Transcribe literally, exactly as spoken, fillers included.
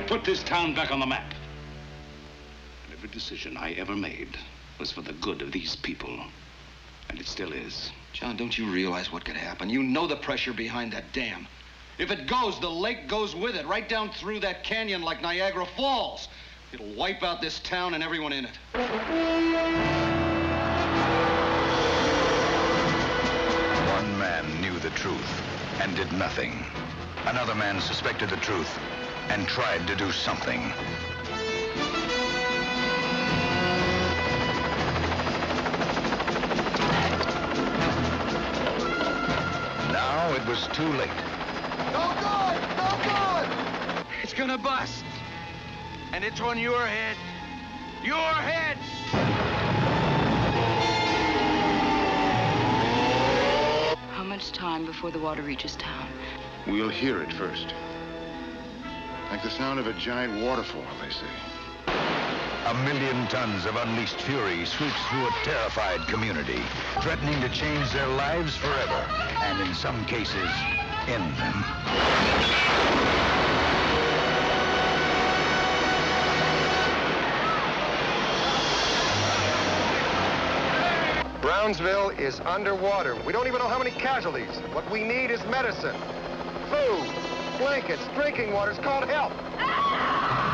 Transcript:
I put this town back on the map. And every decision I ever made was for the good of these people. And it still is. John, don't you realize what could happen? You know the pressure behind that dam. If it goes, the lake goes with it, right down through that canyon like Niagara Falls. It'll wipe out this town and everyone in it. One man knew the truth and did nothing. Another man suspected the truth and tried to do something. Now it was too late. No good! No good! It's gonna bust. And it's on your head. Your head! How much time before the water reaches town? We'll hear it first. Like the sound of a giant waterfall, they say. A million tons of unleashed fury sweeps through a terrified community, threatening to change their lives forever, and in some cases, end them. Brownsville is underwater. We don't even know how many casualties. What we need is medicine, food, blankets, drinking water. It's called help.